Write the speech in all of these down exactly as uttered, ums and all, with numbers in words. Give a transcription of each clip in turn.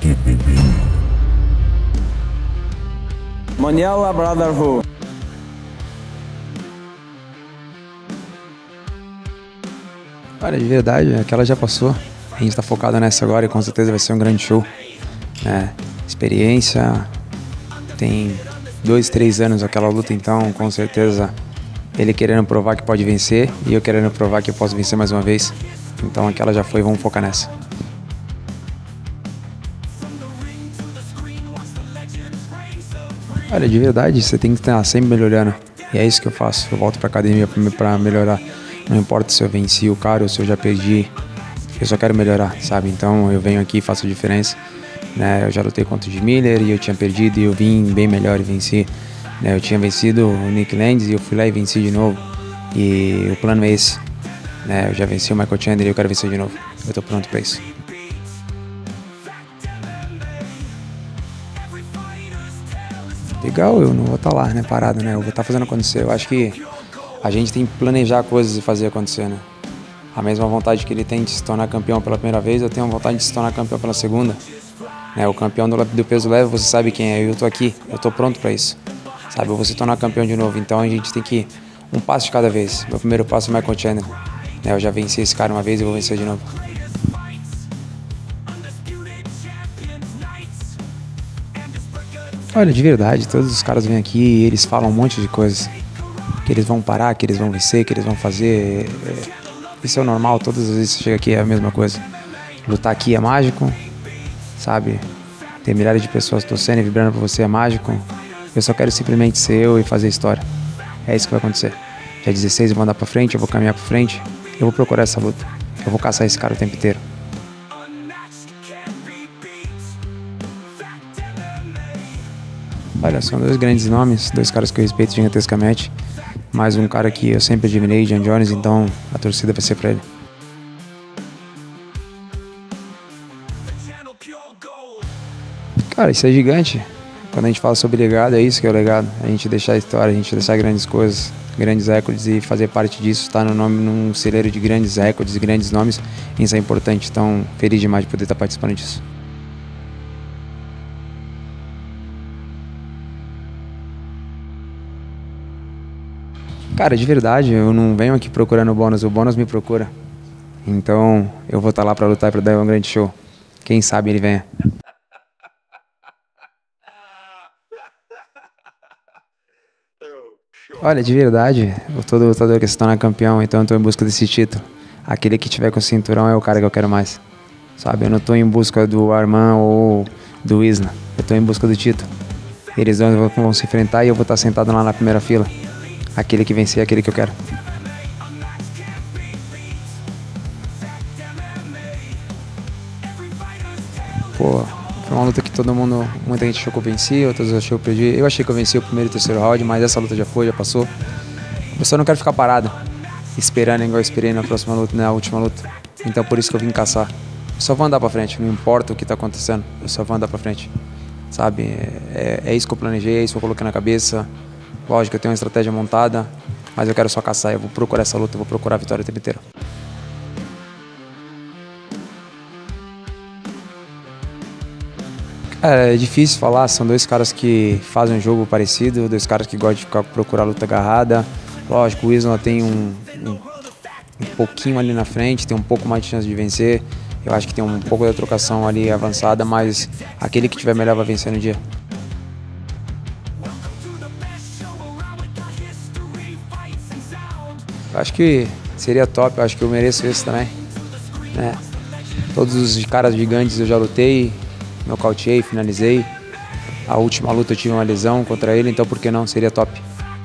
Mondial Brotherhood. Olha, de verdade, aquela já passou. A gente tá focado nessa agora e com certeza vai ser um grande show. É, experiência, tem dois, três anos aquela luta, então com certeza ele querendo provar que pode vencer e eu querendo provar que eu posso vencer mais uma vez. Então aquela já foi, vamos focar nessa. Olha, de verdade, você tem que estar sempre melhorando. E é isso que eu faço, eu volto pra academia pra melhorar. Não importa se eu venci o cara ou se eu já perdi, eu só quero melhorar, sabe? Então eu venho aqui e faço a diferença. Né? Eu já lutei contra o Jim Miller e eu tinha perdido e eu vim bem melhor e venci. Né? Eu tinha vencido o Nick Landis e eu fui lá e venci de novo. E o plano é esse. Né? Eu já venci o Michael Chandler e eu quero vencer de novo. Eu tô pronto pra isso. Legal, eu não vou estar lá, né, parado, né? Eu vou estar fazendo acontecer. Eu acho que a gente tem que planejar coisas e fazer acontecer, né? A mesma vontade que ele tem de se tornar campeão pela primeira vez, eu tenho a vontade de se tornar campeão pela segunda. Né? O campeão do, do peso leve, você sabe quem é, eu tô aqui, eu tô pronto pra isso. Sabe, eu vou se tornar campeão de novo, então a gente tem que ir um passo de cada vez. Meu primeiro passo é o Michael Chandler. Né? Eu já venci esse cara uma vez e vou vencer de novo. Olha, de verdade, todos os caras vêm aqui e eles falam um monte de coisas. Que eles vão parar, que eles vão vencer, que eles vão fazer. Isso é o normal, todas as vezes que você chega aqui é a mesma coisa. Lutar aqui é mágico, sabe? Ter milhares de pessoas torcendo e vibrando por você é mágico. Eu só quero simplesmente ser eu e fazer história. É isso que vai acontecer. Dia dezesseis eu vou andar pra frente, eu vou caminhar pra frente, eu vou procurar essa luta. Eu vou caçar esse cara o tempo inteiro. Olha, são dois grandes nomes, dois caras que eu respeito gigantescamente. Mais um cara que eu sempre admirei, John Jones, então a torcida vai ser pra ele. Cara, isso é gigante. Quando a gente fala sobre legado, é isso que é o legado. A gente deixar a história, a gente deixar grandes coisas, grandes recordes e fazer parte disso, estar no nome, num celeiro de grandes recordes e grandes nomes, isso é importante. Então, feliz demais de poder estar participando disso. Cara, de verdade, eu não venho aqui procurando o bônus, o bônus me procura. Então, eu vou estar lá pra lutar e pra dar um grande show. Quem sabe ele venha. Olha, de verdade, eu todo lutador que se torna campeão, então eu tô em busca desse título. Aquele que tiver com o cinturão é o cara que eu quero mais. Sabe, eu não tô em busca do Arman ou do Isla, eu tô em busca do título. Eles vão, vão se enfrentar e eu vou estar sentado lá na primeira fila. Aquele que vencer é aquele que eu quero. Pô, foi uma luta que todo mundo, muita gente achou que eu venci, outros achou que eu perdi. Eu achei que eu venci o primeiro e o terceiro round, mas essa luta já foi, já passou. Eu só não quero ficar parado, esperando igual eu esperei na próxima luta, na última luta. Então por isso que eu vim caçar. Eu só vou andar pra frente, não importa o que tá acontecendo, eu só vou andar pra frente. Sabe, é, é isso que eu planejei, é isso que eu coloquei na cabeça. Lógico, eu tenho uma estratégia montada, mas eu quero só caçar, eu vou procurar essa luta, eu vou procurar a vitória o tempo inteiro. Cara, é difícil falar, são dois caras que fazem um jogo parecido, dois caras que gostam de ficar, procurar luta agarrada. Lógico, o Isla tem um, um, um pouquinho ali na frente, tem um pouco mais de chance de vencer. Eu acho que tem um pouco da trocação ali avançada, mas aquele que tiver melhor vai vencer no dia. Eu acho que seria top, eu acho que eu mereço esse também. Né? Todos os caras gigantes eu já lutei, nocauteei, finalizei. A última luta eu tive uma lesão contra ele, então por que não? Seria top.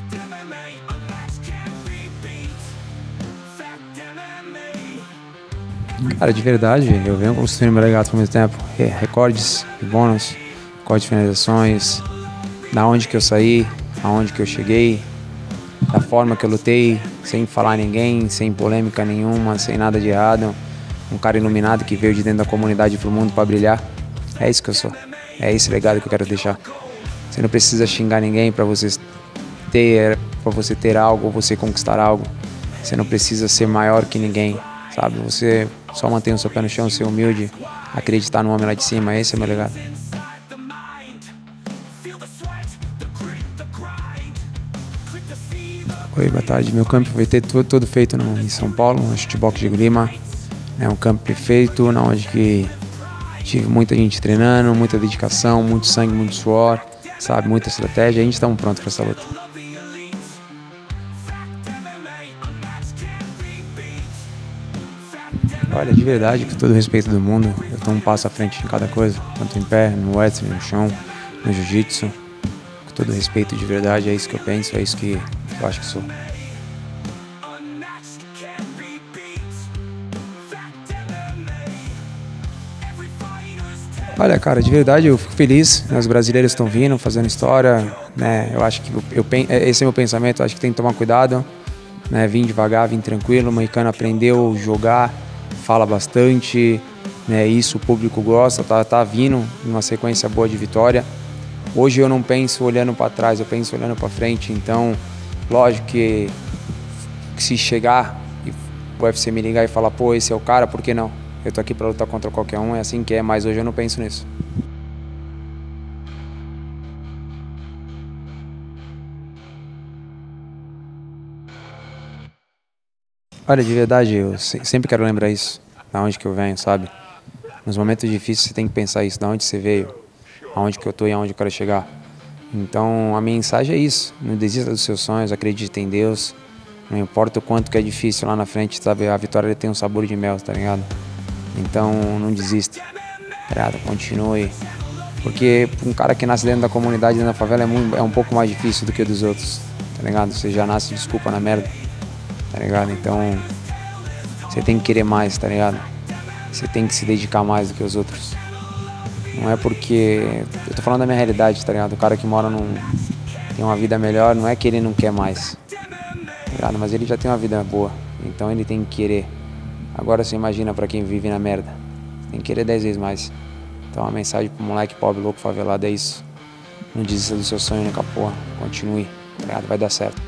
Cara, de verdade, eu venho construindo meu legado ao mesmo tempo. Recordes de bônus, recordes de finalizações, da onde que eu saí, aonde que eu cheguei, da forma que eu lutei, sem falar ninguém, sem polêmica nenhuma, sem nada de errado. Um cara iluminado que veio de dentro da comunidade pro mundo para brilhar. É isso que eu sou. É esse legado que eu quero deixar. Você não precisa xingar ninguém para você ter, para você ter algo ou você conquistar algo. Você não precisa ser maior que ninguém, sabe? Você só mantém o seu pé no chão, ser humilde, acreditar no homem lá de cima, esse é o meu legado. Oi, boa tarde. Meu campo vai ter todo, todo feito no, em São Paulo, no Chutebox de Lima. É um campo perfeito, onde que tive muita gente treinando, muita dedicação, muito sangue, muito suor, sabe, muita estratégia. A gente está pronto para essa luta. Olha, de verdade, com todo o respeito do mundo, eu estou um passo à frente em cada coisa, tanto em pé, no wrestling, no chão, no jiu-jitsu. Com todo o respeito, de verdade, é isso que eu penso, é isso que eu acho que sou. Olha, cara, de verdade eu fico feliz, né? Os brasileiros estão vindo, fazendo história, né? Eu acho que eu, eu, esse é meu pensamento, eu acho que tem que tomar cuidado, né? Vim devagar, vim tranquilo, o Moicano aprendeu a jogar, fala bastante, né? Isso o público gosta, tá, tá vindo numa sequência boa de vitória. Hoje eu não penso olhando para trás, eu penso olhando para frente, então lógico que, que se chegar e o U F C me ligar e falar, pô, esse é o cara, por que não? Eu tô aqui para lutar contra qualquer um, é assim que é, mas hoje eu não penso nisso. Olha, de verdade, eu sempre quero lembrar isso, da onde que eu venho, sabe? Nos momentos difíceis você tem que pensar isso, da onde você veio, aonde que eu tô e aonde eu quero chegar. Então a minha mensagem é isso, não desista dos seus sonhos, acredite em Deus, não importa o quanto que é difícil lá na frente, sabe? A vitória tem um sabor de mel, tá ligado? Então não desista, tá, continue, porque um cara que nasce dentro da comunidade, dentro da favela, é, muito, é um pouco mais difícil do que dos outros, tá ligado? Você já nasce, desculpa, na merda, tá ligado? Então você tem que querer mais, tá ligado? Você tem que se dedicar mais do que os outros. Não é porque, eu tô falando da minha realidade, tá ligado? O cara que mora num, tem uma vida melhor, não é que ele não quer mais, tá ligado? Mas ele já tem uma vida boa, então ele tem que querer. Agora você imagina pra quem vive na merda, tem que querer dez vezes mais. Então a mensagem pro moleque pobre, louco, favelado é isso. Não desista do seu sonho nunca, porra. Continue, tá ligado? Vai dar certo.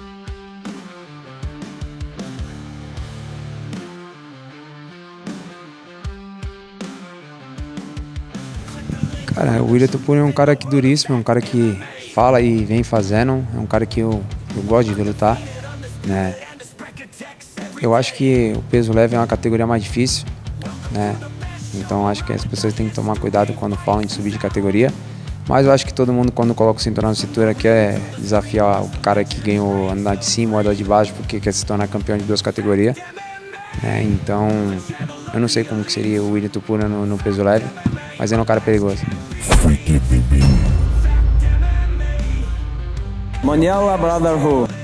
Cara, o William Topuria é um cara que duríssimo, é um cara que fala e vem fazendo, é um cara que eu, eu gosto de ver lutar, né? Eu acho que o peso leve é uma categoria mais difícil, né? Então acho que as pessoas têm que tomar cuidado quando falam de subir de categoria. Mas eu acho que todo mundo, quando coloca o cinturão na cintura, quer desafiar o cara que ganhou andar de cima ou andar de baixo, porque quer se tornar campeão de duas categorias, né? Então eu não sei como que seria o William Topuria no, no peso leve, mas ele é um cara perigoso. Maniela Brotherhood.